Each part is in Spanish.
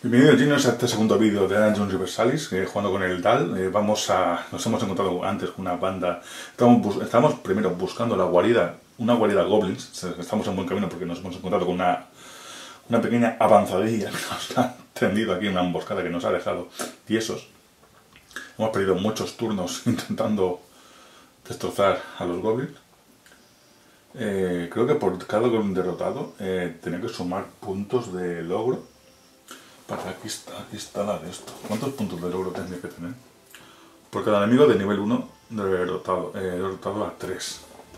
Bienvenidos Genios a este segundo vídeo de Dungeons Universalis, jugando con el DAL. Nos hemos encontrado antes con una banda. Estamos primero buscando la guarida, una guarida goblins. Estamos en buen camino porque nos hemos encontrado con una pequeña avanzadilla que nos ha tendido aquí, una emboscada que nos ha dejado tiesos. Hemos perdido muchos turnos intentando destrozar a los goblins. Creo que por cada goblin derrotado tenía que sumar puntos de logro. Aquí está la de esto. ¿Cuántos puntos de logro tendría que tener? Por cada enemigo de nivel 1 derrotado a 3.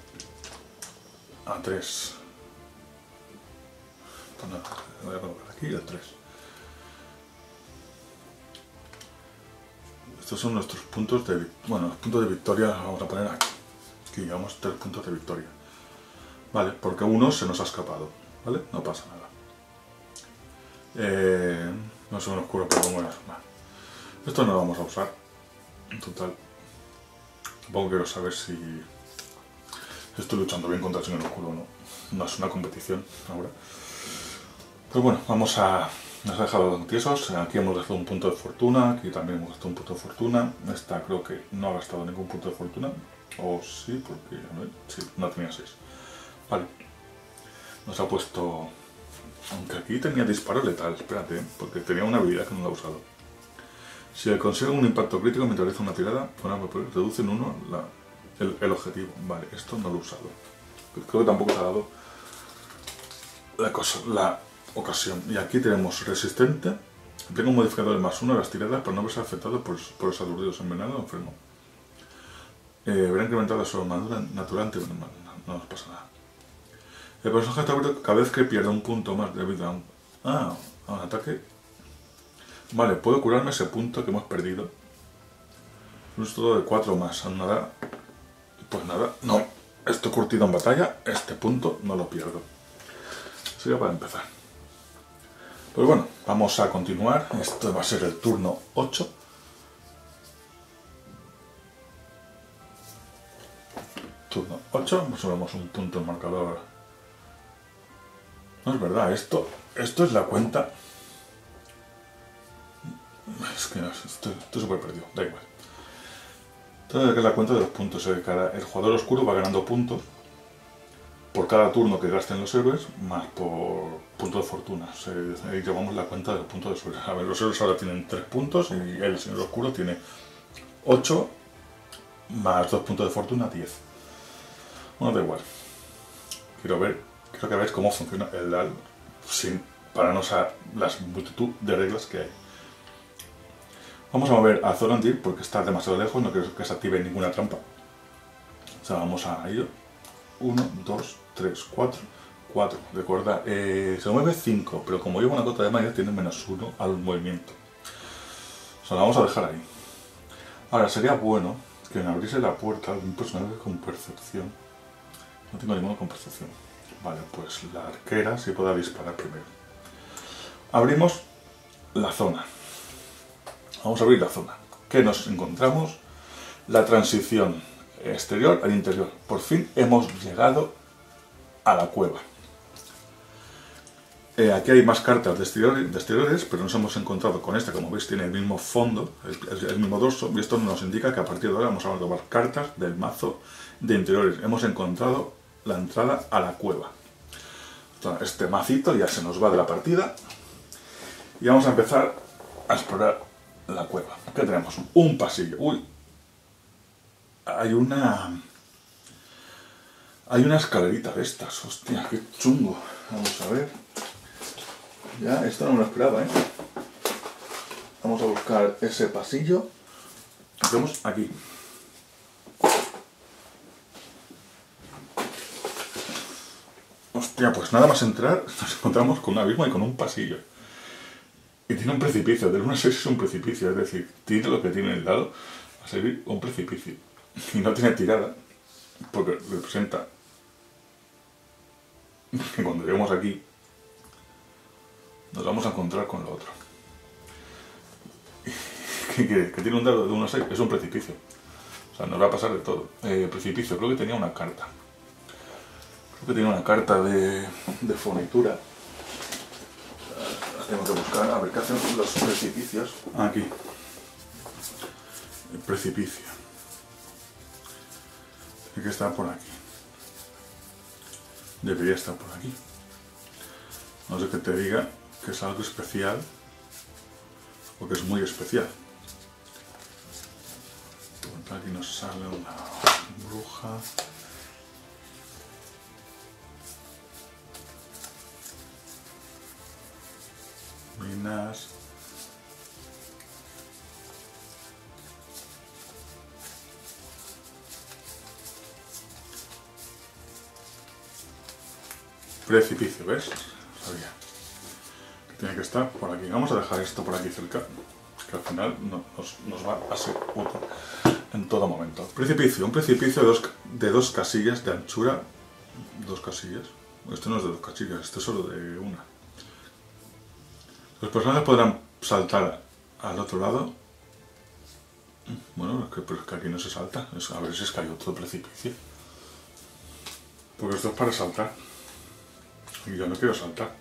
A 3. Pues nada, voy a colocar aquí a 3. Estos son nuestros puntos de victoria. Bueno, los puntos de victoria los vamos a poner aquí. Aquí llevamos 3 puntos de victoria. Vale, porque uno se nos ha escapado. ¿Vale? No pasa nada. No se me oscuro, pero como era. Esto no lo vamos a usar. En total. Supongo que quiero saber si estoy luchando bien contra el señor oscuro o no. No es una competición ahora. Pues bueno, nos ha dejado tiesos. Aquí hemos gastado un punto de fortuna. Aquí también hemos gastado un punto de fortuna. Esta creo que no ha gastado ningún punto de fortuna. O sí, porque a ver, sí, no tenía 6. Vale. Nos ha puesto... Aunque aquí tenía disparo letal, espérate, porque tenía una habilidad que no la he usado. Si consigue un impacto crítico mientras realiza una tirada, reduce en 1 el objetivo. Vale, esto no lo he usado. Creo que tampoco se ha dado la ocasión. Y aquí tenemos resistente. Tengo un modificador de +1 a las tiradas para no verse afectado por los aturdidos, envenenado o enfermo. Verá incrementada su armadura natural, no nos pasa nada. El personaje está abierto cada vez que pierde un punto más debido a un ataque. Vale, puedo curarme ese punto que hemos perdido. Un todo de 4 más. Nada. Pues nada, no. Estoy curtido en batalla. Este punto no lo pierdo. Sería para empezar. Pues bueno, vamos a continuar. Esto va a ser el turno 8. Turno 8. Subimos un punto en marcador. No es verdad, esto es la cuenta. Es que no, estoy súper perdido, da igual. Esto es la cuenta de los puntos. El jugador oscuro va ganando puntos por cada turno que gasten los héroes, más por punto de fortuna. Ahí llevamos la cuenta de los puntos de suerte. A ver, los héroes ahora tienen 3 puntos y el señor oscuro tiene 8 más 2 puntos de fortuna, 10. Bueno, da igual. Quiero que veáis cómo funciona el DAL para no usar las multitud de reglas que hay. Vamos a mover a Zorandir porque está demasiado lejos, no quiero que se active ninguna trampa. O sea, vamos a ello. 1, 2, 3, 4, 4. Recuerda, se mueve 5, pero como lleva una cota de magia tiene -1 al movimiento. O sea, la vamos a dejar ahí. Ahora, sería bueno que me abriese la puerta algún personaje con percepción. No tengo ninguno con percepción. Vale, pues la arquera sí podrá disparar primero. Abrimos la zona. Vamos a abrir la zona. ¿Qué nos encontramos? La transición exterior al interior. Por fin hemos llegado a la cueva. Aquí hay más cartas de exteriores, pero nos hemos encontrado con esta, como veis tiene el mismo fondo, el mismo dorso, y esto nos indica que a partir de ahora vamos a tomar cartas del mazo de interiores. Hemos encontrado la entrada a la cueva. Este macito ya se nos va de la partida y vamos a empezar a explorar la cueva. ¿Qué tenemos? Un pasillo. Uy, hay una escalerita de estas. Hostia, qué chungo. Vamos a ver. Ya, esto no me lo esperaba, ¿eh? Vamos a buscar ese pasillo. Lo tenemos aquí. Hostia, pues nada más entrar nos encontramos con un abismo y con un pasillo. Y tiene un precipicio, del 1 a 6 es un precipicio, es decir, tiene lo que tiene el dado a servir un precipicio. Y no tiene tirada, porque representa que cuando lleguemos aquí nos vamos a encontrar con lo otro. ¿Qué quiere? Que tiene un dado de 1 a 6, es un precipicio. O sea, nos va a pasar de todo. Precipicio, creo que tenía una carta. Creo que tenía una carta de fornitura. Tengo que buscar a ver qué hacen los precipicios. Aquí. El precipicio. Tiene que estar por aquí. Debería estar por aquí. No sé que te diga que es algo especial o que es muy especial. Aquí nos sale una bruja. Minas. Precipicio, ¿ves? Sabía que tiene que estar por aquí. Vamos a dejar esto por aquí cerca, que al final nos va a ser útil en todo momento. Precipicio, un precipicio de dos casillas de anchura. Dos casillas. Este no es de dos casillas, este es solo de una. Los personajes podrán saltar al otro lado. Bueno, pero es que aquí no se salta. A ver si es que hay otro precipicio. Porque esto es para saltar. Y yo no quiero saltar.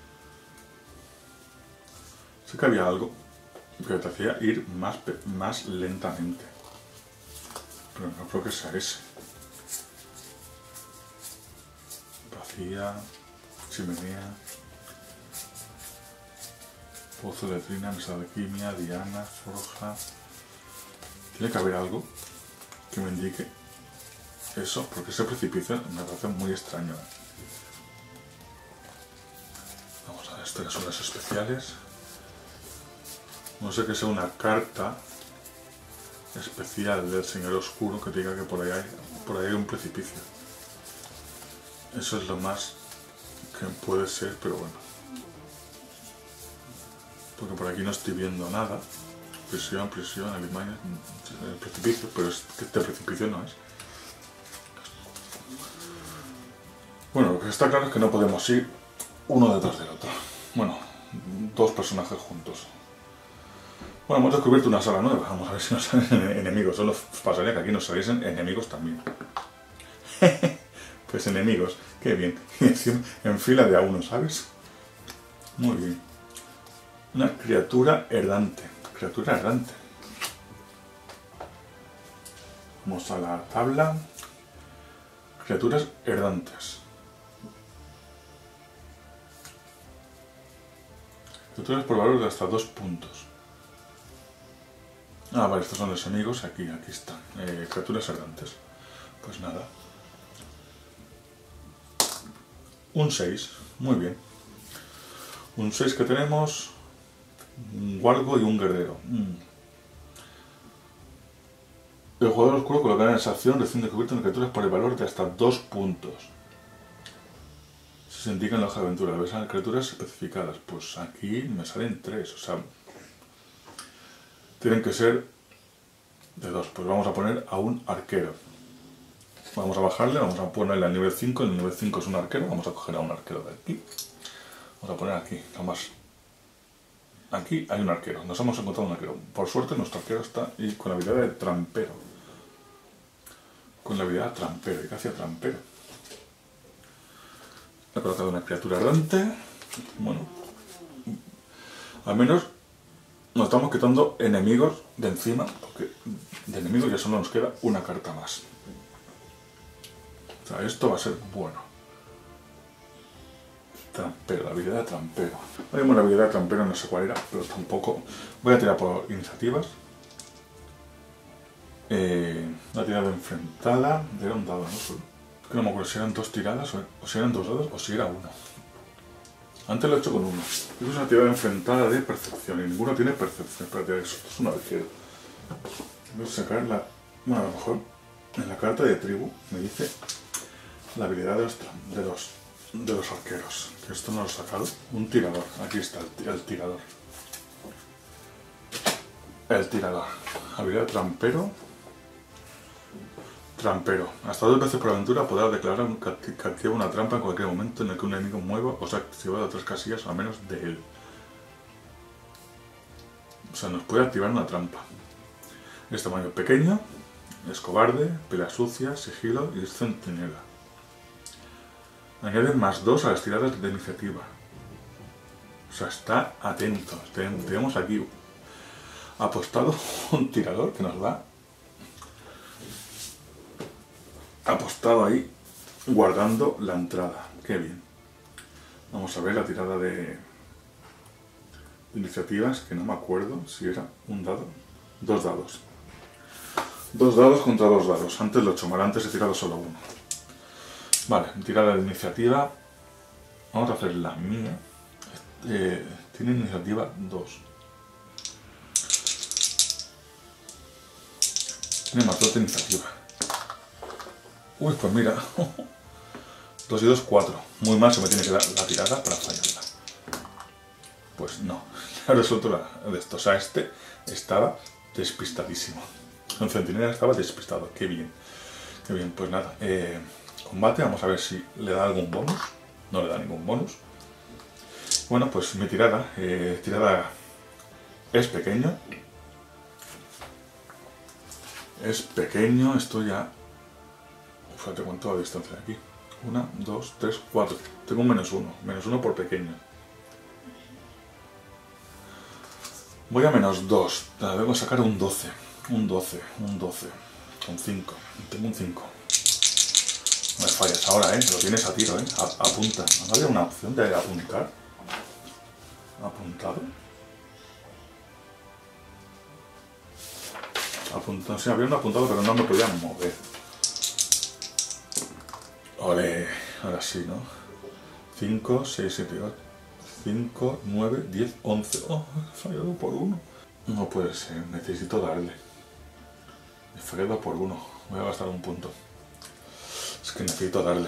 Sé que había algo que te hacía ir más lentamente. Pero no creo que sea ese. Vacía, chimenea, pozo de letrina, mesa de alquimia, diana, forja. Tiene que haber algo que me indique eso, porque ese precipicio me parece muy extraño. Vamos a ver, esto que son las especiales. No sé que sea una carta especial del Señor Oscuro que diga que por ahí hay un precipicio. Eso es lo más que puede ser, pero bueno. Porque por aquí no estoy viendo nada. Prisión, Alemania, el precipicio, pero este precipicio no es. Bueno, lo que está claro es que no podemos ir uno detrás del otro. Bueno, dos personajes juntos. Bueno, hemos descubierto una sala nueva. Vamos a ver si nos salen enemigos. Solo pasaría que aquí nos saliesen enemigos también. Pues enemigos, qué bien. En fila de a uno, ¿sabes? Muy bien. Una criatura errante. Criatura errante. Vamos a la tabla. Criaturas errantes. Criaturas por valor de hasta 2 puntos. Ah, vale, estos son los enemigos. Aquí están. Criaturas errantes. Pues nada. Un 6. Muy bien. Un 6 que tenemos. Un Wargo y un guerrero. El jugador oscuro colocará en esa acción recién descubierto en criaturas por el valor de hasta 2 puntos. Si se indica en la hoja de aventura, debe ser criaturas especificadas. Pues aquí me salen 3, o sea, tienen que ser de 2. Pues vamos a poner a un arquero. Vamos a bajarle, vamos a ponerle al nivel 5. El nivel 5 es un arquero, vamos a coger a un arquero de aquí. Vamos a poner aquí, además. Aquí hay un arquero, nos hemos encontrado un arquero. Por suerte nuestro arquero está y con la habilidad de trampero. Con la habilidad trampero, y que hacía trampero. He colocado una criatura errante. Bueno, al menos nos estamos quitando enemigos de encima, porque de enemigos ya solo nos queda una carta más. O sea, esto va a ser bueno. Trampero, la habilidad de trampero. Hay una habilidad de trampero, no sé cuál era, pero tampoco. Voy a tirar por iniciativas. Una tirada enfrentada. Era un dado, ¿no? Que no me acuerdo si eran 2 tiradas o si eran 2 dados o si era uno. Antes lo he hecho con uno. Es una tirada enfrentada de percepción y ninguno tiene percepción. Espérate, eso es una arquero. Voy a sacar la. Bueno, a lo mejor en la carta de tribu me dice la habilidad de los arqueros. Que esto no lo he sacado. Un tirador. Aquí está el tirador. El tirador. Habilidad de trampero. Trampero. Hasta 2 veces por aventura podrá declarar que activa una trampa en cualquier momento en el que un enemigo mueva o sea activado 3 casillas a menos de él. O sea, nos puede activar una trampa. Es tamaño pequeño, es cobarde, pelea sucia, sigilo y es centinela. Añade +2 a las tiradas de iniciativa. O sea, está atento. Tenemos aquí apostado un tirador que nos va apostado ahí, guardando la entrada. Qué bien. Vamos a ver la tirada de iniciativas, que no me acuerdo si era un dado. 2 dados. 2 dados contra 2 dados. Antes lo he hecho mal, antes he tirado solo uno. Vale, tirada de iniciativa. Vamos a hacer la mía. Tiene iniciativa 2. Tiene más 2 de iniciativa. Uy, pues mira. 2 y 2, 4. Muy mal se me tiene que dar la tirada para fallarla. Pues no. Le he resuelto de esto. O sea, este estaba despistadísimo. El centinela estaba despistado. Qué bien. Qué bien. Pues nada. Combate. Vamos a ver si le da algún bonus. No le da ningún bonus. Bueno, pues mi tirada. Tirada es pequeño. Es pequeño. Esto ya... Fíjate cuánto la distancia de aquí. 1, 2, 3, 4. Tengo un -1. -1 por pequeño. Voy a -2. Debo sacar un 12. Un 12. Un 12. Con 5. Tengo un 5. No me fallas ahora, ¿eh? Lo tienes a tiro, ¿eh? Apunta. ¿No había una opción de apuntar? ¿Apuntado? Apuntado. Sí, había un apuntado, pero no me podía mover. Ole. Ahora sí, ¿no? 5, 6, 7, 8. 5, 9, 10, 11. Oh, he fallado por 1. No puede ser, necesito darle. He fallado por 1. Voy a gastar un punto. Es que necesito darle.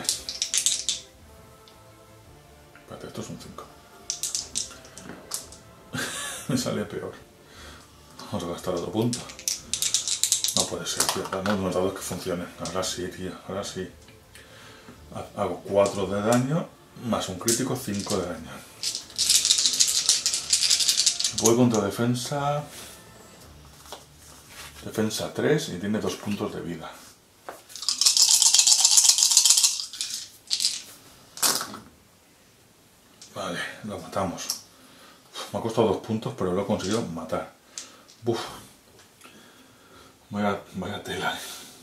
Espérate, esto es un 5. Me sale peor. Vamos a gastar otro punto. No puede ser, tío. Dame unos dados que funcionen. Ahora sí, tío. Ahora sí. Hago 4 de daño. Más un crítico, 5 de daño. Voy contra defensa. Defensa 3 y tiene 2 puntos de vida. Vale, lo matamos. Me ha costado 2 puntos, pero lo he conseguido matar. Uf. Vaya tela.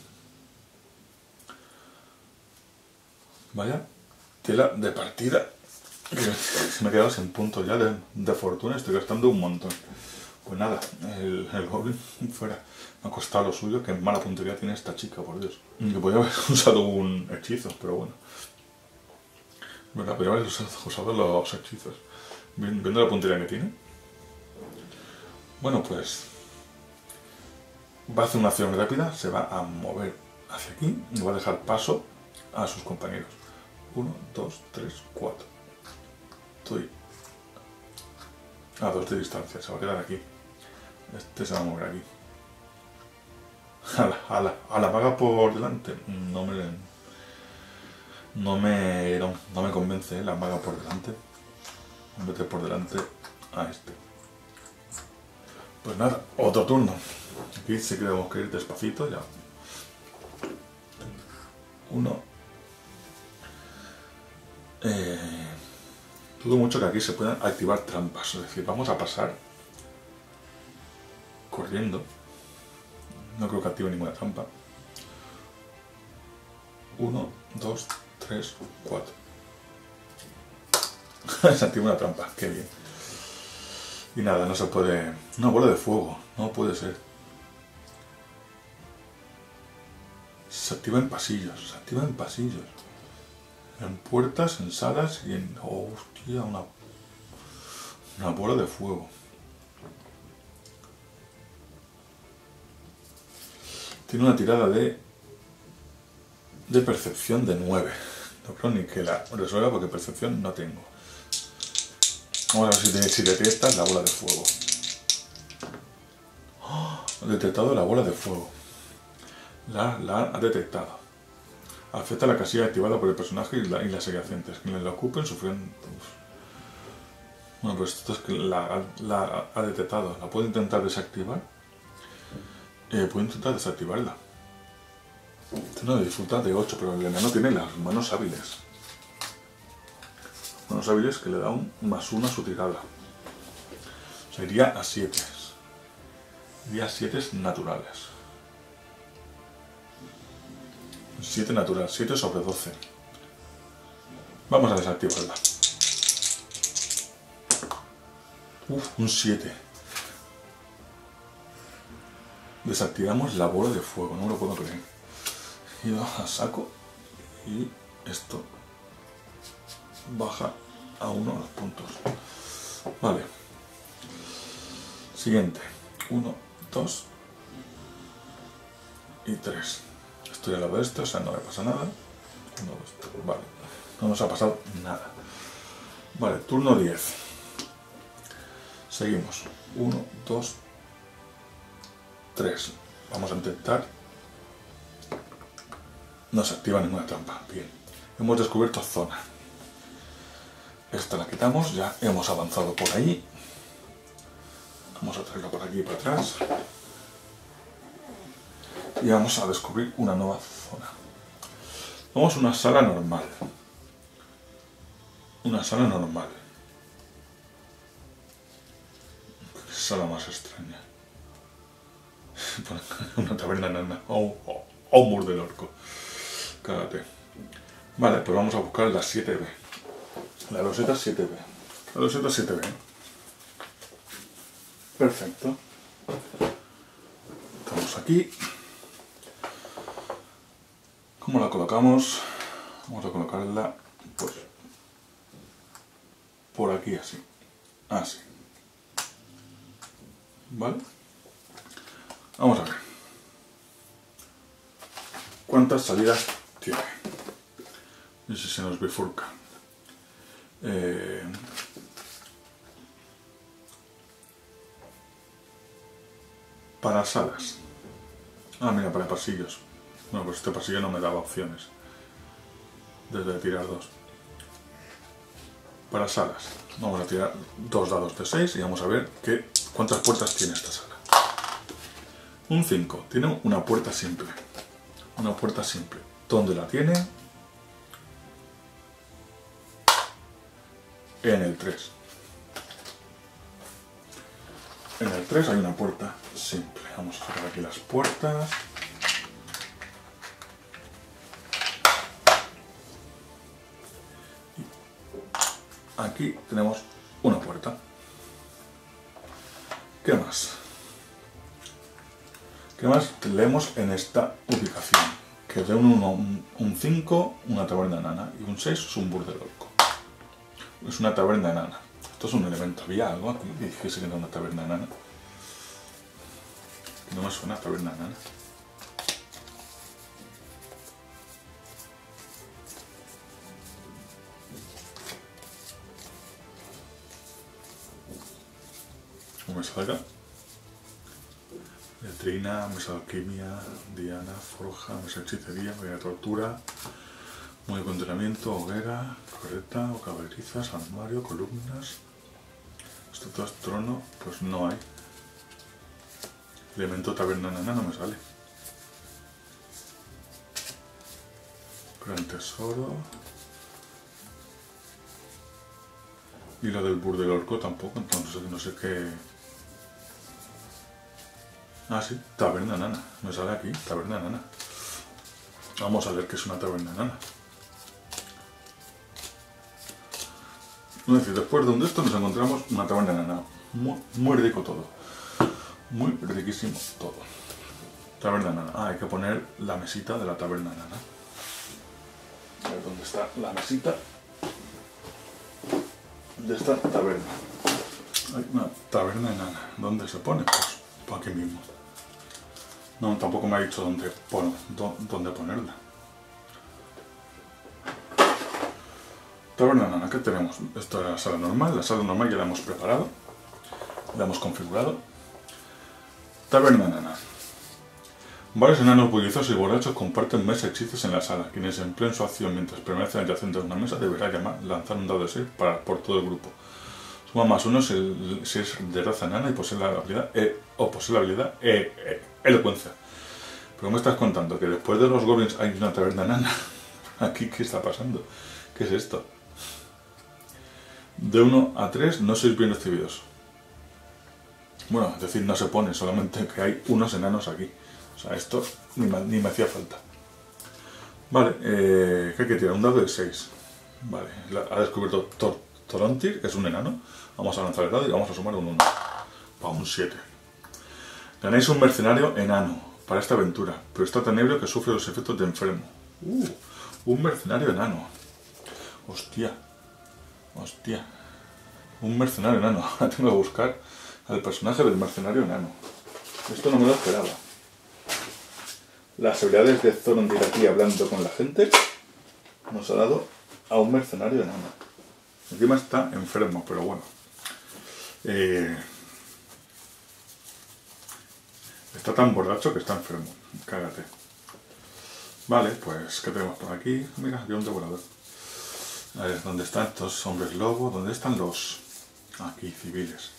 Vaya tela de partida. Me he quedado sin puntos ya de fortuna. Estoy gastando un montón. Pues nada, el goblin fuera. Me ha costado lo suyo. Qué mala puntería tiene esta chica, por Dios. Que podría haber usado un hechizo, pero bueno. ¿Verdad? Podría haber usado los hechizos. Viendo la puntería que tiene. Bueno, pues... Va a hacer una acción rápida. Se va a mover hacia aquí. Y va a dejar paso a sus compañeros. 1, 2, 3, 4. Estoy a 2 de distancia. Se va a quedar aquí. Este se va a mover aquí. A la maga por delante. No me convence, la maga por delante. Vete por delante a este. Pues nada, otro turno. Aquí sí que tenemos que ir despacito ya. 1. Dudo mucho que aquí se puedan activar trampas. Es decir, vamos a pasar corriendo. No creo que active ninguna trampa. 1, 2, 3, 4. Se activa una trampa, qué bien. Y nada, no se puede... Una bola de fuego, no puede ser. Se activa en pasillos, se activa en pasillos. En puertas, en salas y en... Oh, hostia, una bola de fuego. Tiene una tirada de percepción de 9. No creo ni que la resuelva porque percepción no tengo. Vamos a ver si detectas la bola de fuego. ¡Oh! Ha detectado la bola de fuego. La ha detectado. Afecta la casilla activada por el personaje y las adyacentes. Quienes la ocupen sufren... Bueno, pues esto es que la ha detectado. ¿La puedo intentar desactivar? Puedo intentar desactivarla. Tiene una dificultad de 8, pero el enano tiene las manos hábiles. unos hábiles que le da un +1 a su tirada. O sea, iría a 7. Iría a 7 naturales. 7 natural, 7 sobre 12. Vamos a desactivarla. Un 7. Desactivamos la bola de fuego, no me lo puedo creer. Y va a saco y esto baja a 1 los puntos. Vale. Siguiente. 1, 2 y 3. Estoy al lado de esto, o sea, no me pasa nada. 1, 2, 3. Vale. No nos ha pasado nada. Vale, turno 10. Seguimos. 1, 2, 3. Vamos a intentar. No se activa ninguna trampa. Bien. Hemos descubierto zona. Esta la quitamos. Ya hemos avanzado por ahí. Vamos a traerlo por aquí y para atrás. Y vamos a descubrir una nueva zona. Vamos a una sala normal. Una sala normal. Qué sala más extraña. Una taberna enana. O un mur del orco. Cágate. Vale, pues vamos a buscar la 7B. La loseta 7B. La loseta 7B. Perfecto. Estamos aquí. ¿Cómo la colocamos? Vamos a colocarla pues por aquí así. Así. ¿Vale? Vamos a ver. ¿Cuántas salidas tiene? Y si se nos bifurca. Para salas. Ah, mira, para pasillos. Bueno, pues este pasillo no me daba opciones. Desde tirar 2. Para salas. Vamos a tirar 2 dados de 6 y vamos a ver cuántas puertas tiene esta sala. Un 5. Tiene una puerta simple. Una puerta simple. ¿Dónde la tiene? En el 3. En el 3 hay una puerta simple. Vamos a sacar aquí las puertas. Aquí tenemos una puerta. ¿Qué más? ¿Qué más leemos en esta ubicación? Que de un 1, un 5, una taberna enana, y un 6 es un burdel orco. Es una taberna enana. Esto es un elemento. ¿Había algo aquí que dijese que era una taberna enana? No me suena a taberna enana. ¿Cómo me salga? Letrina, mesa de alquimia, diana, forja, mesa de hechicería, mesa de tortura, muelle de contenimiento, hoguera, carreta o caballerizas, armario, columnas, estatuas, trono, pues no hay. Elemento taberna enana no me sale. Gran tesoro. Y la del burdel orco tampoco, entonces no sé qué. Ah, sí, taberna enana. Me sale aquí, taberna enana. Vamos a ver qué es una taberna enana. Es decir, después de un de estos nos encontramos una taberna enana. Muy rico todo. Muy riquísimo todo. Taberna enana. Ah, hay que poner la mesita de la taberna enana. A ver dónde está la mesita de esta taberna. Hay una taberna enana. ¿Dónde se pone? Pues aquí mismo. No, tampoco me ha dicho dónde ponerla. Taberna enana, ¿qué tenemos? Esta es la sala normal. La sala normal ya la hemos preparado. La hemos configurado. Taberna enana. Varios enanos bulliciosos y borrachos comparten mesa y hechizos en la sala. Quienes empleen su acción mientras permanecen adyacentes a una mesa deberá lanzar un dado de 6 por todo el grupo. Suma +1 si es de raza enana y posee la habilidad elocuencia. Pero me estás contando que después de los goblins hay una taberna enana. Aquí, ¿qué está pasando? ¿Qué es esto? De 1 a 3 no sois bien recibidos. Bueno, es decir, no se pone, solamente que hay unos enanos aquí. O sea, esto ni me hacía falta. Vale, ¿qué hay que tirar? Un dado de 6. Vale, ha descubierto Torontir, que es un enano. Vamos a lanzar el dado y vamos a sumar un 1. Para un 7. Ganáis un mercenario enano para esta aventura, pero está tan ebrio que sufre los efectos de enfermo. Un mercenario enano. Hostia. Hostia. Un mercenario enano. Ahora tengo que buscar al personaje del mercenario enano. Esto no me lo esperaba. Las habilidades de Zorondir aquí hablando con la gente nos ha dado a un mercenario enano. Encima está enfermo, pero bueno. Está tan borracho que está enfermo. Cágate. Vale, pues, ¿qué tenemos por aquí? Mira, había un devorador. A ver, ¿dónde están estos hombres lobo? ¿Dónde están los...? Aquí, civiles.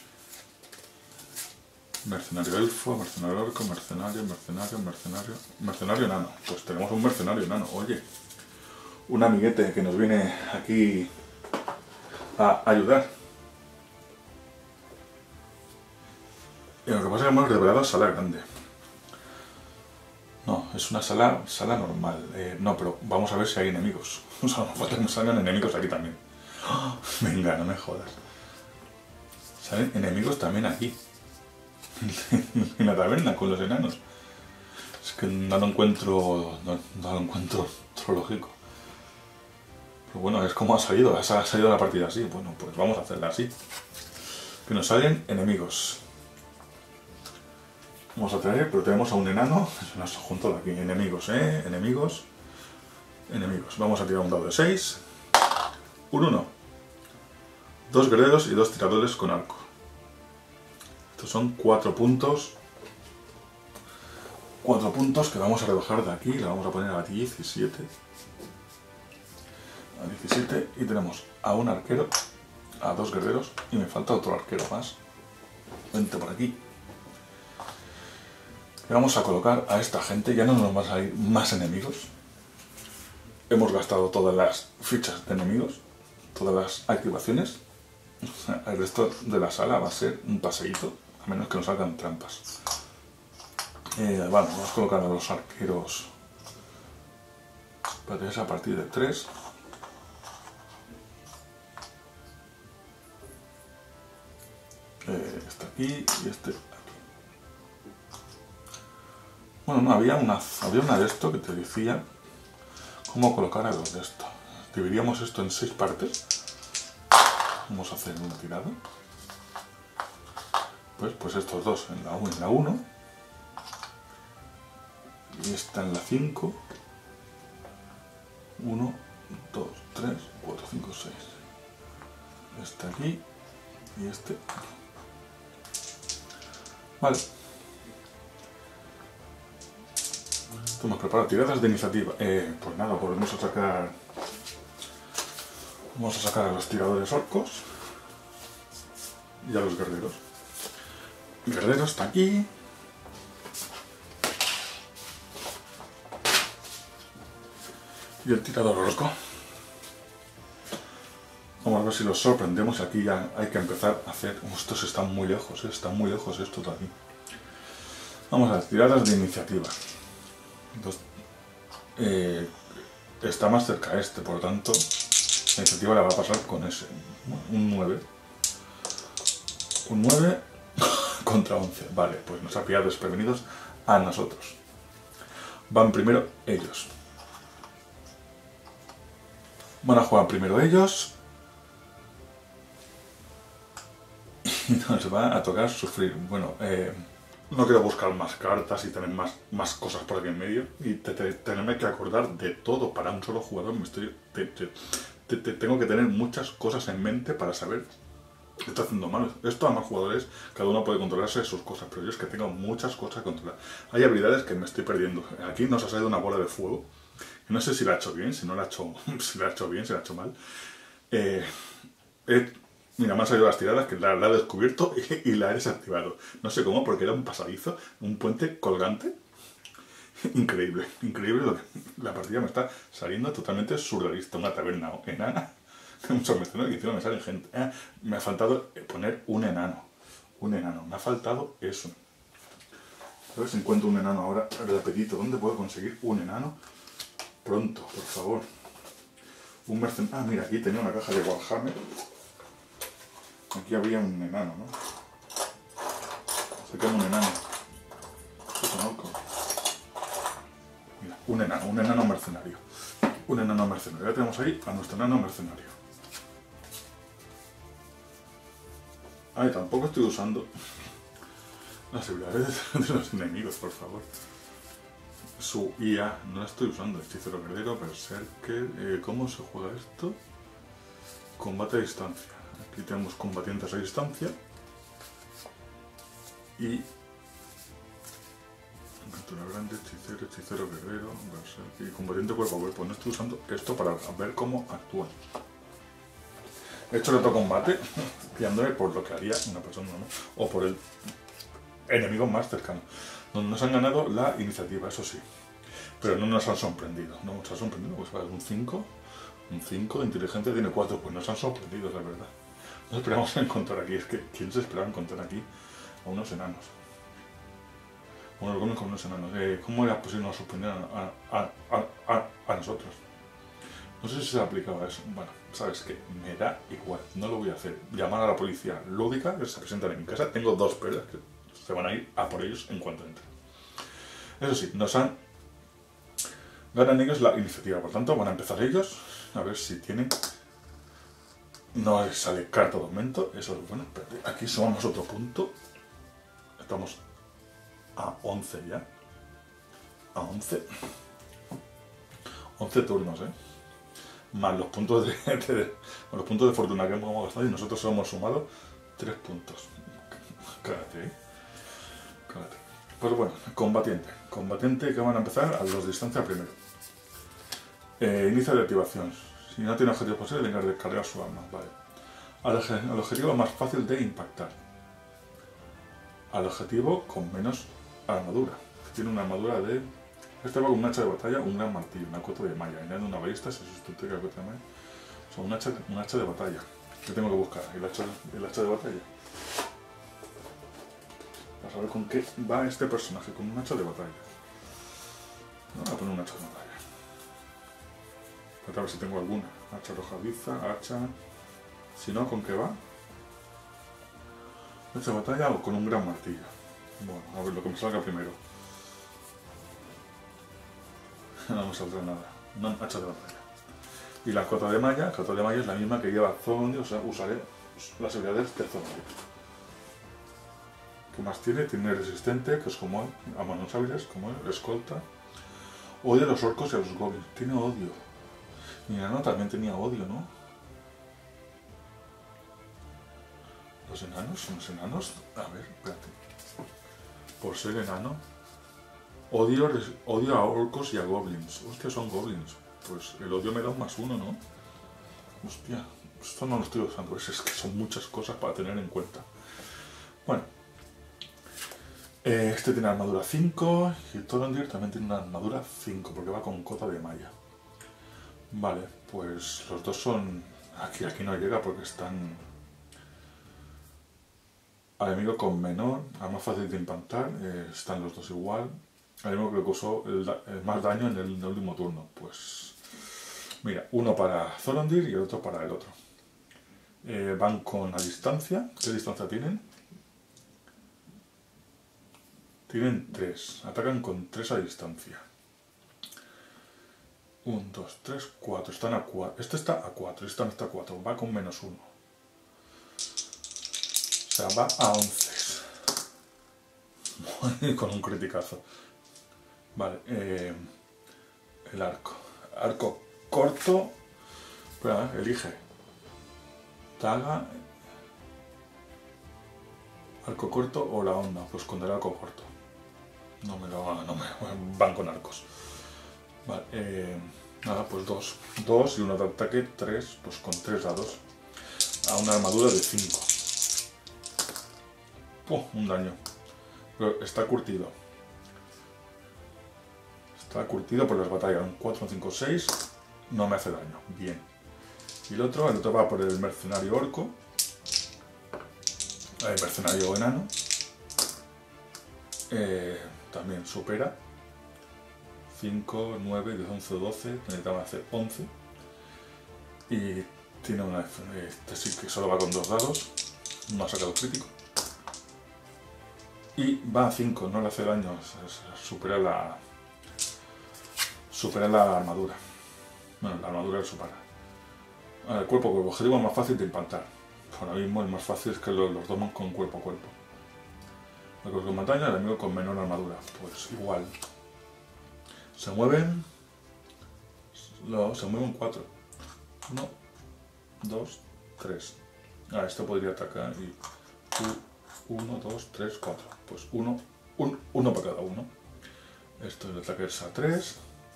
Mercenario elfo, mercenario orco, mercenario enano. Pues tenemos un mercenario enano. Oye, un amiguete que nos viene aquí a ayudar. Y lo que pasa es que hemos revelado sala grande. No, es una sala normal. No, pero vamos a ver si hay enemigos. O sea, no falta que nos salgan enemigos aquí también. ¡Oh! Venga, no me jodas. Salen enemigos también aquí. En la taberna con los enanos. Es que no lo encuentro lógico. Pero bueno, es como ha salido la partida así. Bueno, pues vamos a hacerla así. Que nos salen enemigos. Vamos a traer, pero tenemos a un enano. Se nos junto de aquí. Enemigos, enemigos. Vamos a tirar un dado de 6. Un 1. 2 guerreros y 2 tiradores con arco. Estos son 4 puntos. 4 puntos que vamos a rebajar de aquí. La vamos a poner a 17. A 17. Y tenemos a un arquero, a 2 guerreros. Y me falta otro arquero más. Vente por aquí. Y vamos a colocar a esta gente. Ya no nos van a salir más enemigos. Hemos gastado todas las fichas de enemigos. Todas las activaciones. El resto de la sala va a ser un paseíto. A menos que nos salgan trampas. Vamos a colocar a los arqueros. Espérate, es a partir de 3. Este aquí y este aquí. Bueno, no, había una de esto que te decía cómo colocar a los de esto. Dividíamos esto en 6 partes. Vamos a hacer una tirada. Pues estos dos en la 1 y esta en la 5. 1, 2, 3, 4, 5, 6. Este aquí y este aquí. Vale. Hemos preparado tiradas de iniciativa. Pues nada, volvemos a sacar. Vamos a sacar a los tiradores orcos y a los guerreros. El guerrero está aquí. Y el tirador orco. Vamos a ver si los sorprendemos. Aquí ya hay que empezar a hacer... Estos están muy lejos, están muy lejos estos de aquí. Vamos a ver, tiradas de iniciativa. Entonces, está más cerca este, por lo tanto, la iniciativa la va a pasar con ese. Un 9. Un 9 contra 11. Vale, pues nos ha pillado desprevenidos a nosotros. Van primero ellos. Van a jugar primero ellos. Y nos va a tocar sufrir. Bueno, no quiero buscar más cartas y tener más cosas por aquí en medio. Y tenerme que acordar de todo para un solo jugador. Tengo que tener muchas cosas en mente para saber qué está haciendo mal. Esto a más jugadores, cada uno puede controlarse sus cosas. Pero yo es que tengo muchas cosas a controlar. Hay habilidades que me estoy perdiendo. Aquí nos ha salido una bola de fuego. No sé si la ha hecho bien, si no la ha hecho, si la ha hecho bien, si la ha hecho mal. Mira, me han salido las tiradas que la he descubierto y la he desactivado. No sé cómo, porque era un pasadizo, un puente colgante. Increíble, increíble lo que la partida me está saliendo totalmente surrealista. Una taberna enana Muchos mercenarios y encima me sale gente. Me ha faltado poner un enano. Un enano. Me ha faltado eso. A ver si encuentro un enano ahora. Rapidito. ¿Dónde puedo conseguir un enano? Pronto, por favor. Un mercenario. Ah, mira, aquí tenía una caja de Warhammer. Aquí había un enano, ¿no? Sacamos un enano. Mira, un enano mercenario. Un enano mercenario. Ya tenemos ahí a nuestro enano mercenario. Ay, tampoco estoy usando las habilidades de los enemigos, por favor. Su IA no la estoy usando. Hechicero guerrero, berserker. ¿Cómo se juega esto? Combate a distancia. Aquí tenemos combatientes a distancia. Y aventura grande, hechicero guerrero, berserker y combatiente cuerpo a cuerpo. No estoy usando esto para ver cómo actúan. He hecho el otro combate guiándome por lo que haría una persona, ¿no? O por el enemigo más cercano. Nos han ganado la iniciativa, eso sí. Pero no nos han sorprendido. No nos han sorprendido, pues vale, un 5 de inteligencia tiene 4, pues nos han sorprendido, la verdad. No esperamos encontrar aquí, es que ¿quién se esperaba encontrar aquí a unos enanos? Unos dragones con unos enanos. ¿Cómo era posible nos sorprender a nosotros? No sé si se aplicaba eso. Bueno, sabes que me da igual, no lo voy a hacer. Llamar a la policía lúdica que se presentan en mi casa. Tengo 2 perras que se van a ir a por ellos en cuanto entren. Eso sí, ganan ellos la iniciativa, por tanto van a empezar ellos a ver si tienen. No les sale carta de aumento, eso es bueno. Pero aquí sumamos otro punto. Estamos a 11 ya. A 11. 11 turnos, más los puntos los puntos de fortuna que hemos gastado y nosotros hemos sumado 3 puntos. Cállate, cállate. Pues bueno, combatiente que van a empezar a los de distancia primero. Inicio de activación. Si no tiene objetivo posible, venga a descargar su arma. Vale. Al objetivo más fácil de impactar. Al objetivo con menos armadura. Tiene una armadura de. Este va con un hacha de batalla, un gran martillo, una cota de malla. Añade una balista, se sustituye la cota de malla. O sea, un hacha de batalla. ¿Qué tengo que buscar? El hacha de batalla. Vamos a ver con qué va este personaje, con un hacha de batalla. Voy a poner un hacha de batalla. A ver si tengo alguna. Hacha arrojadiza, hacha. Si no, ¿con qué va? ¿Hacha de batalla o con un gran martillo? Bueno, a ver lo que me salga primero. No me saldrá nada. No, hacha de batalla. Y la cota de malla es la misma que lleva Zorondir, o sea, usaré las habilidades de Zorondir. ¿Qué más tiene? Tiene resistente, que es como él, a manos hábiles, como él, escolta. Odia a los orcos y a los goblins. Tiene odio. Mi enano también tenía odio, ¿no? ¿Los enanos? ¿Son los enanos? A ver, espérate. Por ser enano. Odio a orcos y a goblins. Hostia, son goblins. Pues el odio me da un +1, ¿no? Hostia, esto no lo estoy usando. Es que son muchas cosas para tener en cuenta. Bueno. Este tiene armadura 5 y Zorondir también tiene una armadura 5 porque va con cota de malla. Vale, pues los dos son. Aquí no llega porque están. Al enemigo con menor, al más fácil de impactar, están los dos igual. Al enemigo que le causó el más daño en el último turno. Pues. Mira, uno para Zorondir y el otro para el otro. Van con a distancia. ¿Qué distancia tienen? Tienen 3. Atacan con 3 a distancia. 1, 2, 3, 4. Están a 4. Este está a 4. Este está a 4. Va con -1. O sea, va a 11. Con un criticazo. Vale. El arco. Arco corto. Espera, elige. Daga. Arco corto o la onda. Pues con el arco corto. No me van con arcos. Vale, nada, pues 2. 2 y uno de ataque, 3, pues con 3 dados. A una armadura de 5. Un daño. Pero está curtido. Está curtido por las batallas. Un 4, 5, 6. No me hace daño. Bien. Y el otro va por el mercenario orco, el mercenario enano, también supera 5, 9, 10, 11, 12, necesitaba hacer 11 y tiene una, este sí que solo va con 2 dados, no ha sacado crítico y va a 5, no le hace daño, supera la armadura. Bueno, la armadura le supera. El cuerpo a cuerpo, objetivo es más fácil de impactar. Ahora mismo el más fácil es que los doman con cuerpo a cuerpo. El con montaña, el enemigo con menor armadura. Pues igual. Se mueven. Se mueven 4. 1, 2, 3. Esto podría atacar y 1, 2, 3, 4. Pues uno para cada uno. Esto el ataque es a 3.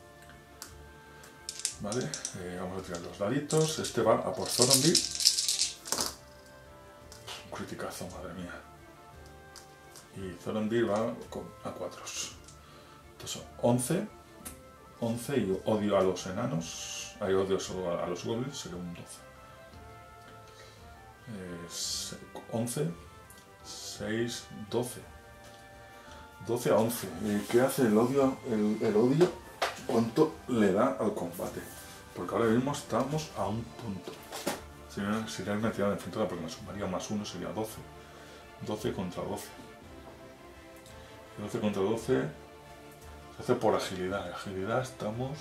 Vale, vamos a tirar los daditos. Este va a por Zorondir. Un criticazo, madre mía. Y Zorondir va a 4. Estos son 11. 11 y odio a los enanos. Hay odio solo a los goblins, sería un 12. 11, 6, 12. 12 a 11. ¿Qué hace el odio? El odio, ¿cuánto le da al combate? Porque ahora mismo estamos a un punto. Sería una tirada de enfrentada porque me sumaría más 1, sería 12. 12 contra 12. 12 contra 12 se hace por agilidad. En agilidad estamos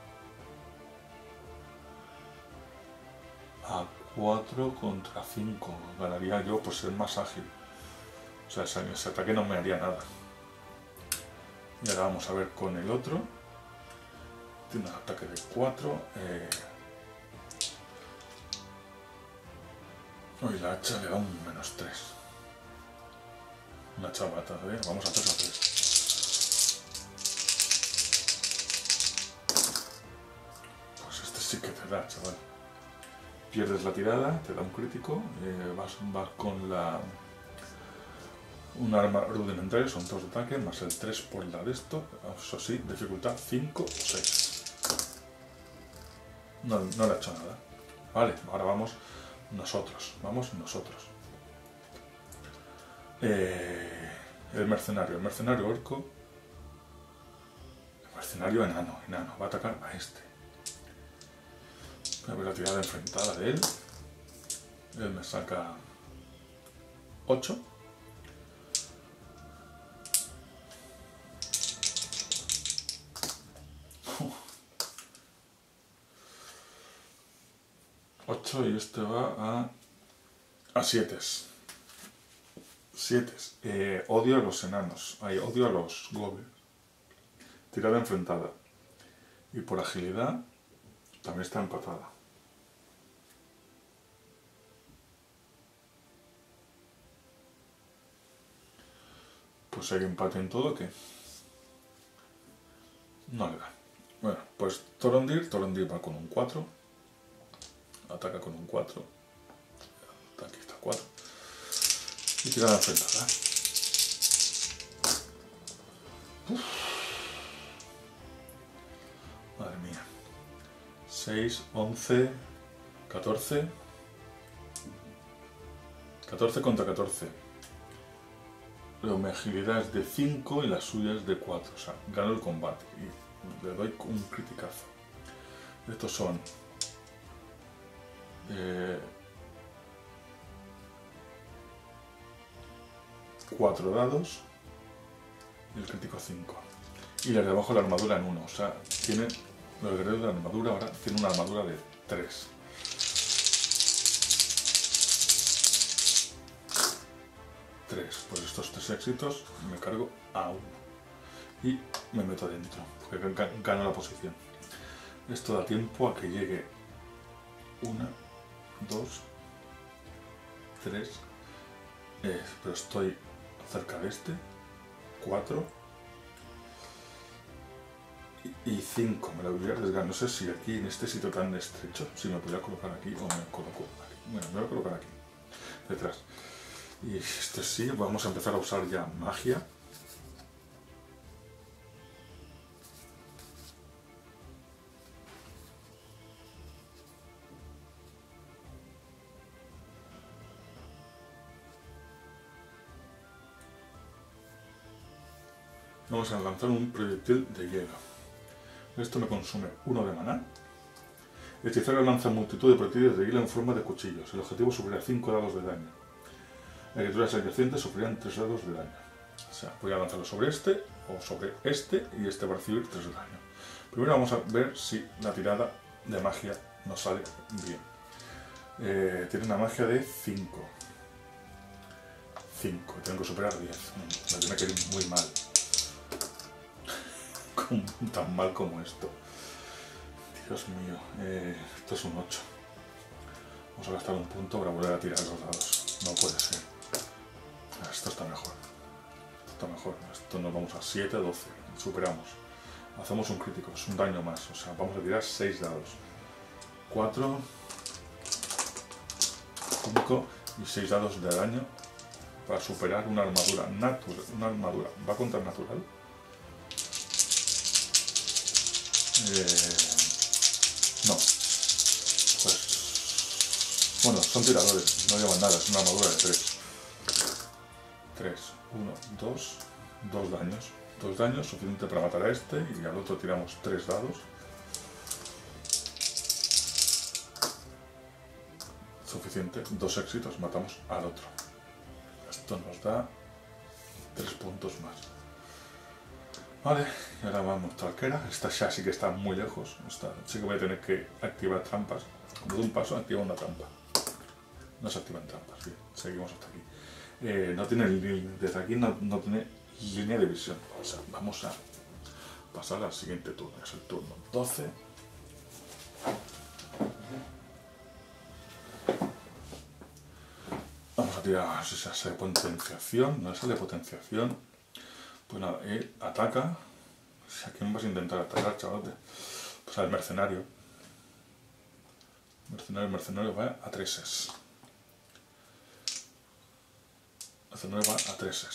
a 4 contra 5. Ganaría yo por ser más ágil. O sea, ese ataque no me haría nada. Y ahora vamos a ver con el otro. Tiene un ataque de 4. Y la hacha le da un -3. Una chavata, ¿eh? Vamos a hacerlo a 3. Pues este sí que te da, chaval. Pierdes la tirada, te da un crítico, vas con un arma rudimentaria, son 2 de ataque, más el 3 por la de esto, eso sí, dificultad 5 o 6. No le ha hecho nada. Vale, ahora vamos nosotros. El mercenario orco, el mercenario enano, va a atacar a este. Voy a ver la tirada enfrentada de él. Él me saca 8. Y este va a 7. 7. Odio a los enanos. Odio a los goblins. Tirada enfrentada. Y por agilidad también está empatada. Pues hay empate en todo, ¿qué? No le da. Bueno, pues Zorondir va con un 4. Ataca con un 4. Aquí está 4. Y tirada enfrentada. Madre mía. 6, 11, 14. 14 contra 14. Pero mi agilidad es de 5 y la suya es de 4. O sea, gano el combate y le doy un criticazo. Estos son 4 dados y el crítico 5. Y le rebajo la armadura en 1. O sea, tiene los guerreros de la armadura, ahora tiene una armadura de 3. Pues estos 3 éxitos me cargo a 1 y me meto dentro, porque gano la posición. Esto da tiempo a que llegue 1, 2, 3, pero estoy cerca de este, 4 y 5. Me lo voy a arriesgar, no sé si aquí en este sitio tan estrecho, si me voy a colocar aquí o me coloco aquí. Bueno, me voy a colocar aquí, detrás. Y este sí, vamos a empezar a usar ya magia. Vamos a lanzar un proyectil de hielo. Esto me consume 1 de maná. El hechicero lanza multitud de proyectiles de hielo en forma de cuchillos. El objetivo sufrirá 5 dados de daño. Las criaturas adyacentes sufrirán 3 dados de daño. O sea, voy a lanzarlo sobre este o sobre este y este va a recibir 3 de daño. Primero vamos a ver si la tirada de magia nos sale bien. Tiene una magia de 5. 5. Tengo que superar 10. Me tiene que ir muy mal. Tan mal como esto. Dios mío. Esto es un 8. Vamos a gastar un punto para volver a tirar los dados. No puede ser. Esto está mejor. Esto está mejor. Esto nos vamos a 7, 12. Superamos. Hacemos un crítico. Es un daño más. O sea, vamos a tirar 6 dados. 4, 5 y 6 dados de daño para superar una armadura natural. Una armadura. ¿Va contra el natural? No. Pues... Bueno, son tiradores. No llevan nada. Es una armadura de 3. 3, 1, 2. 2 daños. 2 daños, suficiente para matar a este. Y al otro tiramos 3 dados. Suficiente, 2 éxitos, matamos al otro. Esto nos da 3 puntos más. Vale, y ahora vamos a nuestra arquera. Esta ya sí que está muy lejos. Esta sí que voy a tener que activar trampas. De un paso activa una trampa. No se activan trampas, bien, seguimos hasta aquí. No tiene desde aquí no tiene línea de visión. O sea, vamos a pasar al siguiente turno, es el turno 12. Vamos a tirar si se hace potenciación, no sale potenciación. Pues nada, él ataca. ¿A quién vas a intentar atacar, chaval? Pues al mercenario. El mercenario va a 3. El mercenario va a 3.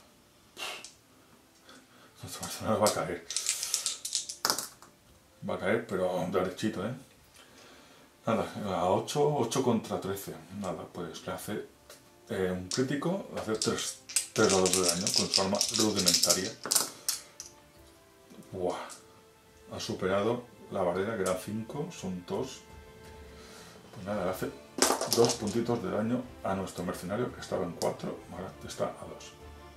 Nuestro mercenario va a caer. Va a caer, pero derechito, ¿eh? Nada, a 8 contra 13. Nada, pues le hace un crítico, le hace 3 dados de daño con su arma rudimentaria. Buah. Ha superado la barrera que era 5, son 2. Pues nada, le hace 2 puntitos de daño a nuestro mercenario que estaba en 4, ahora está a 2.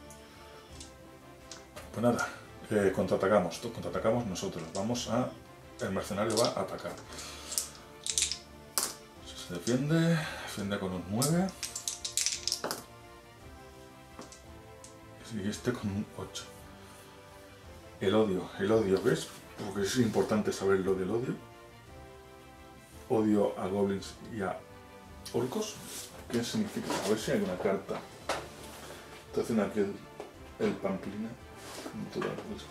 Pues nada, contraatacamos nosotros. Vamos a... El mercenario va a atacar. Se defiende con un 9. Y este con un 8. El odio, ¿ves? Porque es importante saber lo del odio. Odio a goblins y a orcos. ¿Qué significa? A ver si hay una carta. Estoy haciendo aquí el pamplina. Tiene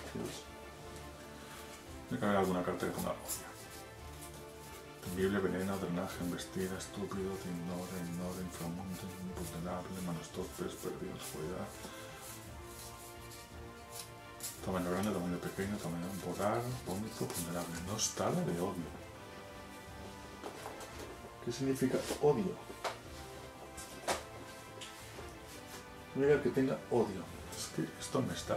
que haber alguna carta que ponga odio. Temible, veneno, drenaje, embestida, estúpido, te ignora, inframundo, invulnerable, manos torpes, perdido, oscuridad. Tamaño grande, tamaño pequeño, tamaño volar, vómito, vulnerable. No está la de odio. ¿Qué significa odio? Mira que tenga odio. Es que esto me está...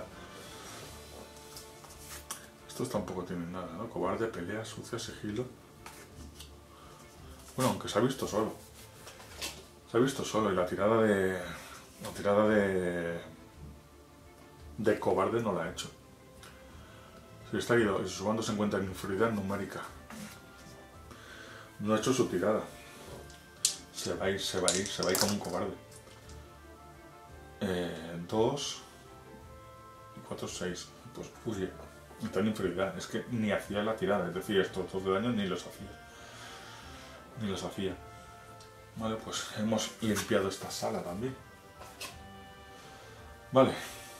Estos tampoco tienen nada, ¿no? Cobarde, pelea, sucia, sigilo. Bueno, aunque se ha visto solo. Se ha visto solo y la tirada de... La tirada de cobarde no la ha hecho. Si está ido y su bando se encuentra en inferioridad numérica. No ha hecho su tirada. Se va a ir como un cobarde. 2 y 4, 6. Pues huye. Está en inferioridad. Es que ni hacía la tirada. Es decir, estos 2 de daño ni los hacía. Vale, pues hemos limpiado esta sala también. Vale.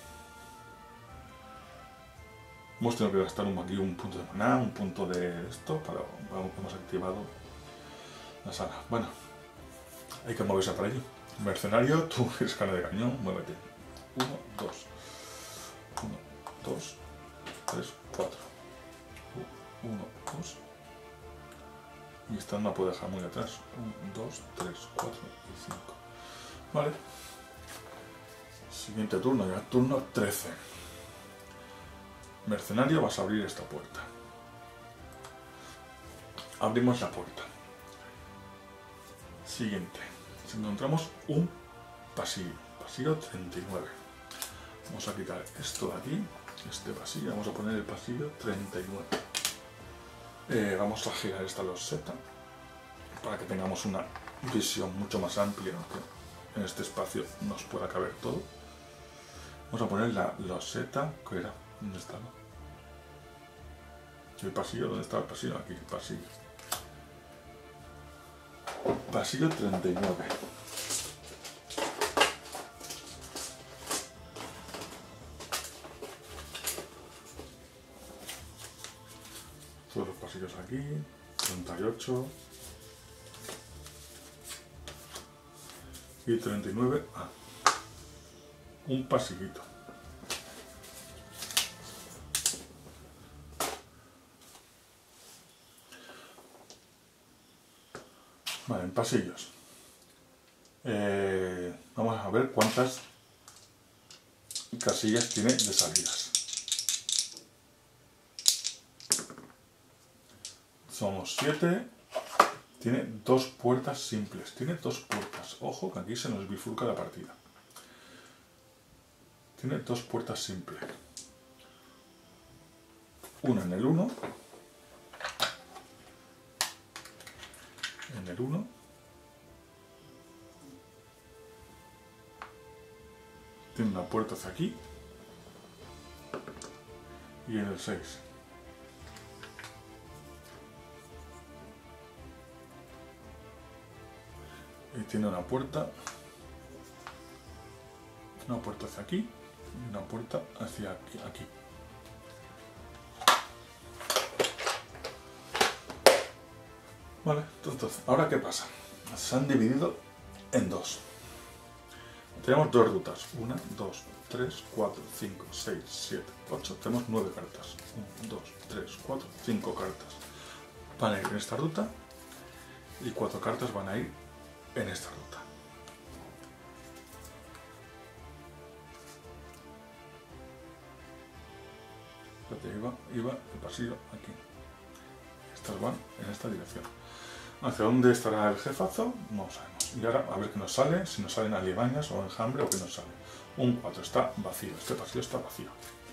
Hemos tenido que gastar aquí un punto de maná, un punto de esto, pero hemos activado la sala. Bueno, hay que moverse para allí. Mercenario, tú eres carne de cañón, muévete. 1, 2. 1, 2, 3, 4. 1, 2. Y esta no la puedo dejar muy atrás. 1, 2, 3, 4 y 5. Vale. Siguiente turno, ya turno 13. mercenario, vas a abrir esta puerta. Abrimos la puerta. Siguiente. Encontramos un pasillo. Pasillo 39. Vamos a quitar esto de aquí, este pasillo. Vamos a poner el pasillo 39. Vamos a girar esta loseta para que tengamos una visión mucho más amplia, que en este espacio nos pueda caber todo. Vamos a poner la loseta, que era, ¿dónde estaba? El pasillo, ¿dónde estaba el pasillo? Aquí, el pasillo. Pasillo 39. Todos los pasillos aquí, 38 y 39. Ah, un pasillito. Vale, en pasillos. Vamos a ver cuántas casillas tiene de salidas. Somos 7. Tiene 2 puertas simples. Tiene 2 puertas. Ojo que aquí se nos bifurca la partida. Tiene 2 puertas simples. Una en el 1. En el 1. Tiene una puerta hacia aquí. Y en el 6. Y tiene una puerta hacia aquí y una puerta hacia aquí. Vale, entonces, ¿ahora qué pasa? Se han dividido en 2. Tenemos 2 rutas. 1, 2, 3, 4, 5, 6, 7, 8. Tenemos 9 cartas. 1, 2, 3, 4, 5 cartas. Van a ir en esta ruta y 4 cartas van a ir en esta ruta. Iba el pasillo aquí. Estas van en esta dirección. ¿Hacia dónde estará el jefazo? No sabemos. Y ahora a ver qué nos sale, si nos salen alimañas o enjambre o qué nos sale. Un 4, está vacío, este pasillo está vacío.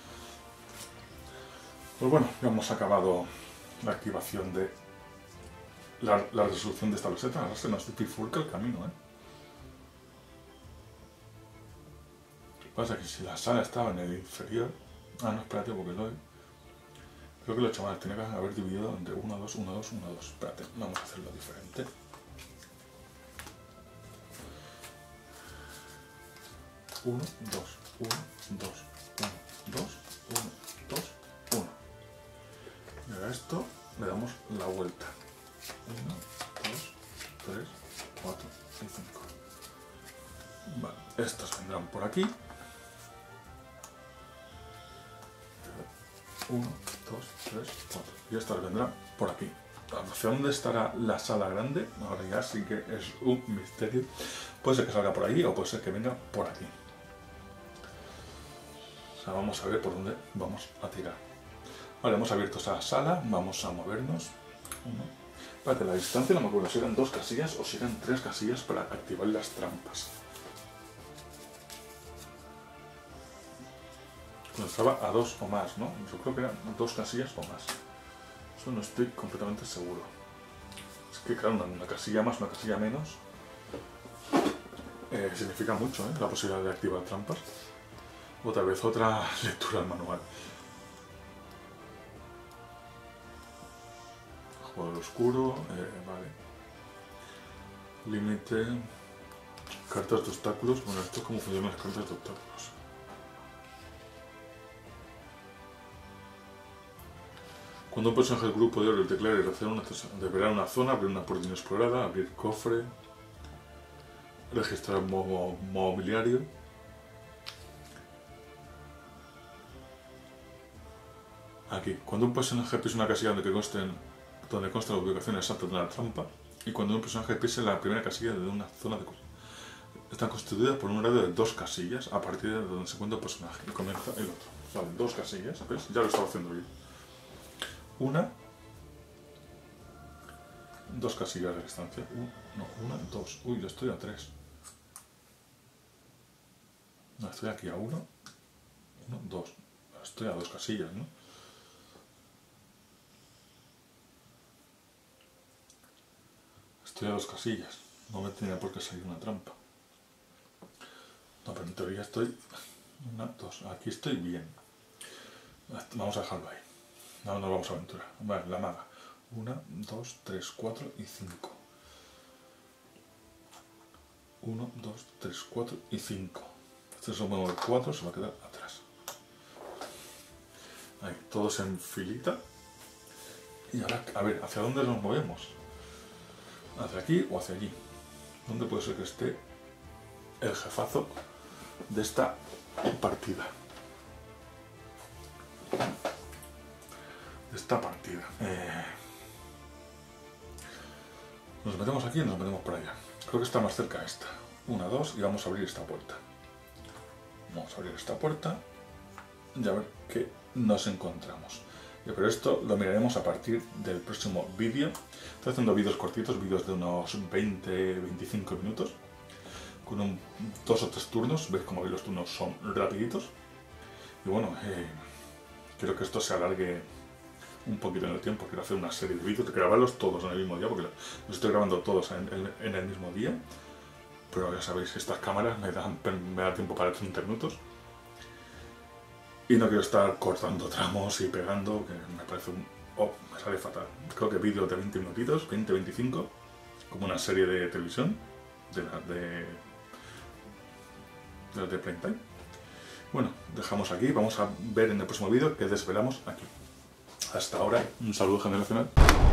Pues bueno, ya hemos acabado la activación de la resolución de esta loseta. Ahora se nos bifurca el camino, ¿eh? Lo que pasa es que si la sala estaba en el inferior... Ah, no, espérate, porque creo que lo he hecho mal. Tenía que haber dividido entre 1, 2, 1, 2, 1, 2. Espérate, vamos a hacerlo diferente. Uno, 2, 1, 2, 1, 2, 1, 2, 1. Y ahora esto le damos la vuelta. 1, 2, 3, 4 y 5. Vale, estos vendrán por aquí. 1, 2, 3, 4. Y estas vendrán por aquí. ¿Hacia dónde estará la sala grande? Ahora ya sí que es un misterio. Puede ser que salga por ahí o puede ser que venga por aquí. O sea, vamos a ver por dónde vamos a tirar. Vale, hemos abierto esa sala. Vamos a movernos. Espérate, la distancia no me acuerdo si eran 2 casillas o si eran 3 casillas para activar las trampas. Cuando estaba a 2 o más, ¿no? Yo creo que eran 2 casillas o más. Eso no estoy completamente seguro. Es que claro, una casilla más, una casilla menos significa mucho, ¿eh? La posibilidad de activar trampas. O tal vez otra lectura del manual. Jugador oscuro, vale. Límite. Cartas de obstáculos. Bueno, esto es cómo funcionan las cartas de obstáculos. Cuando un personaje del grupo de oro declare deberá una zona, abrir una puerta inexplorada, abrir cofre, registrar mobiliario. Aquí, cuando un personaje pise una casilla donde consta la ubicación exacta de una trampa, y cuando un personaje pise la primera casilla de una zona de están constituidas por un radio de 2 casillas a partir de donde se encuentra el personaje y comienza el otro. Vale, 2 casillas, ¿ves? Ya lo estaba haciendo bien. 2 casillas de distancia. 1, 2. Uy, yo estoy a 3. No, estoy aquí a 1, 2. Estoy a 2 casillas, ¿no? Estoy a 2 casillas. No me tenía por qué salir una trampa. No, pero en teoría estoy... 1, 2. Aquí estoy bien. Vamos a dejarlo ahí. No nos vamos a aventurar. Vale, la maga. 1, 2, 3, 4 y 5. 1, 2, 3, 4 y 5. Este es un nuevo de 4, se va a quedar atrás. Ahí, todos en filita. Y ahora, a ver, ¿hacia dónde nos movemos? ¿Hacia aquí o hacia allí? ¿Dónde puede ser que esté el jefazo de esta partida? ¿Nos metemos aquí o nos metemos por allá? Creo que está más cerca esta. 1, 2 y vamos a abrir esta puerta. Vamos a abrir esta puerta y a ver qué nos encontramos. Pero esto lo miraremos a partir del próximo vídeo. Estoy haciendo vídeos cortitos, vídeos de unos 20-25 minutos, con 2 o 3 turnos. Veis como los turnos son rapiditos. Y bueno, quiero que esto se alargue un poquito en el tiempo. Quiero hacer una serie de vídeos, grabarlos todos en el mismo día, porque los estoy grabando todos en el mismo día. Pero ya sabéis, estas cámaras me dan tiempo para 30 minutos. Y no quiero estar cortando tramos y pegando, que me parece me sale fatal. Creo que vídeos de 20 minutitos, 20-25, como una serie de televisión, de prime time. Bueno, dejamos aquí, vamos a ver en el próximo vídeo que desvelamos aquí. Hasta ahora, un saludo generacional.